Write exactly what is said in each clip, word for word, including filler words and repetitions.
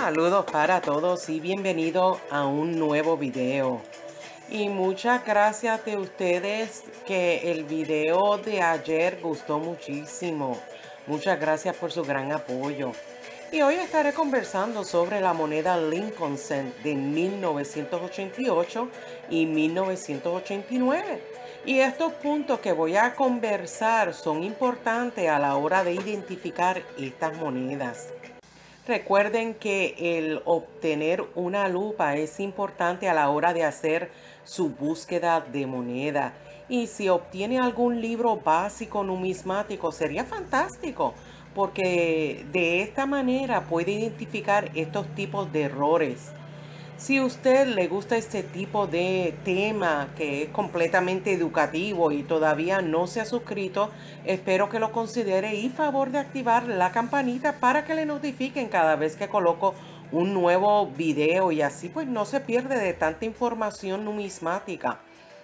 Saludos para todos y bienvenido a un nuevo video. Y muchas gracias de ustedes que el video de ayer gustó muchísimo. Muchas gracias por su gran apoyo. Y hoy estaré conversando sobre la moneda Lincoln Cent de mil novecientos ochenta y ocho y mil novecientos ochenta y nueve. Y estos puntos que voy a conversar son importantes a la hora de identificar estas monedas. Recuerden que el obtener una lupa es importante a la hora de hacer su búsqueda de moneda. Y si obtiene algún libro básico numismático sería fantástico, porque de esta manera puede identificar estos tipos de errores. Si a usted le gusta este tipo de tema que es completamente educativo y todavía no se ha suscrito, espero que lo considere y favor de activar la campanita para que le notifiquen cada vez que coloco un nuevo video y así pues no se pierde de tanta información numismática.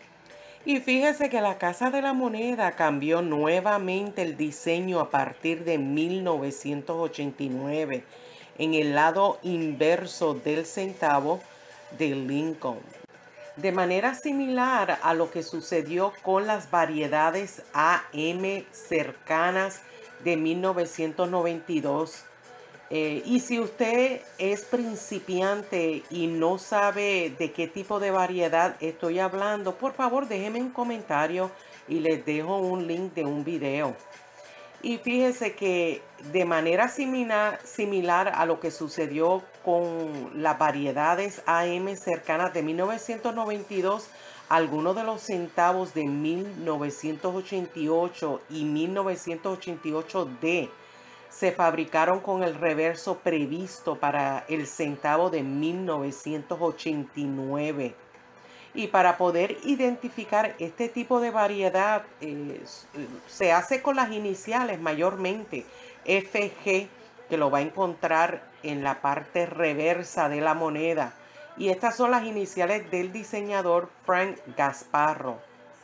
Y fíjese que la Casa de la Moneda cambió nuevamente el diseño a partir de mil novecientos ochenta y nueve en el lado inverso del centavo de Lincoln. De manera similar a lo que sucedió con las variedades A M cercanas de mil novecientos noventa y dos. Eh, y si usted es principiante y no sabe de qué tipo de variedad estoy hablando, por favor déjeme un comentario y les dejo un link de un video. Y fíjese que de manera similar, similar a lo que sucedió con las variedades A M cercanas de mil novecientos noventa y dos, algunos de los centavos de mil novecientos ochenta y ocho y mil novecientos ochenta y ocho D se fabricaron con el reverso previsto para el centavo de mil novecientos ochenta y nueve. Y para poder identificar este tipo de variedad eh, se hace con las iniciales mayormente F G, que lo va a encontrar en la parte reversa de la moneda. Y estas son las iniciales del diseñador Frank Gasparro.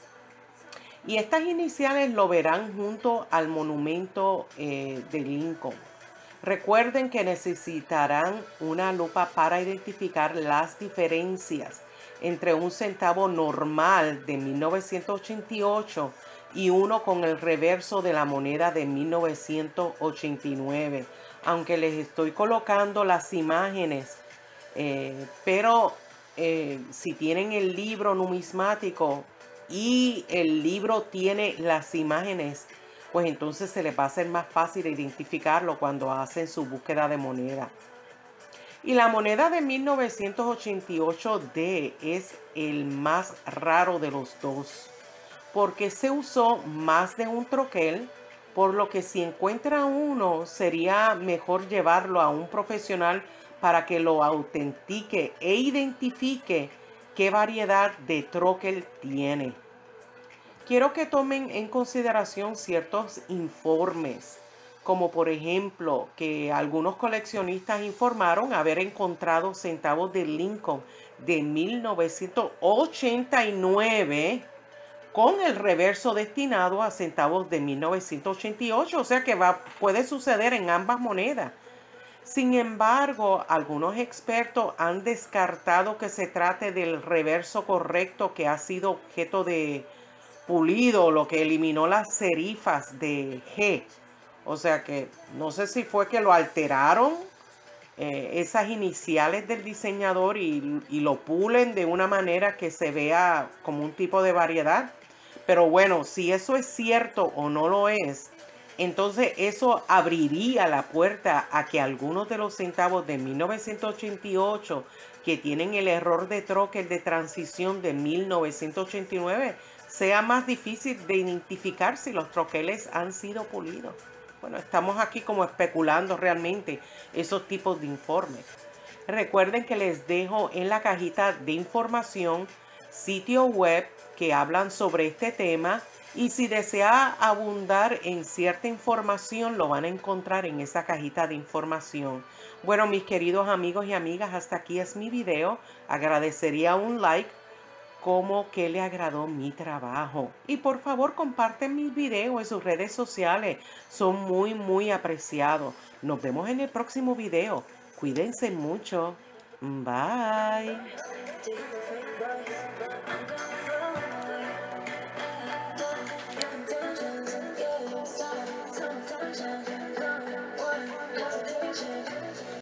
Y estas iniciales lo verán junto al monumento eh, de Lincoln. Recuerden que necesitarán una lupa para identificar las diferencias entre un centavo normal de mil novecientos ochenta y ocho y uno con el reverso de la moneda de mil novecientos ochenta y nueve. Aunque les estoy colocando las imágenes, eh, pero eh, si tienen el libro numismático y el libro tiene las imágenes, pues entonces se les va a hacer más fácil identificarlo cuando hacen su búsqueda de moneda. Y la moneda de mil novecientos ochenta y ocho D es el más raro de los dos, porque se usó más de un troquel, por lo que si encuentra uno sería mejor llevarlo a un profesional para que lo autentique e identifique qué variedad de troquel tiene. Quiero que tomen en consideración ciertos informes, como por ejemplo que algunos coleccionistas informaron haber encontrado centavos de Lincoln de mil novecientos ochenta y nueve con el reverso destinado a centavos de mil novecientos ochenta y ocho, o sea que va, puede suceder en ambas monedas. Sin embargo, algunos expertos han descartado que se trate del reverso correcto que ha sido objeto de pulido, lo que eliminó las serifas de G. O sea que no sé si fue que lo alteraron, eh, esas iniciales del diseñador y, y lo pulen de una manera que se vea como un tipo de variedad. Pero bueno, si eso es cierto o no lo es, entonces eso abriría la puerta a que algunos de los centavos de mil novecientos ochenta y ocho que tienen el error de troquel de transición de mil novecientos ochenta y nueve sea más difícil de identificar si los troqueles han sido pulidos. Bueno, estamos aquí como especulando realmente esos tipos de informes. Recuerden que les dejo en la cajita de información sitio web que hablan sobre este tema, y si desea abundar en cierta información lo van a encontrar en esa cajita de información. Bueno, mis queridos amigos y amigas, hasta aquí es mi video. Agradecería un like como que le agradó mi trabajo. Y por favor comparten mis videos en sus redes sociales. Son muy muy apreciados. Nos vemos en el próximo video. Cuídense mucho. Bye.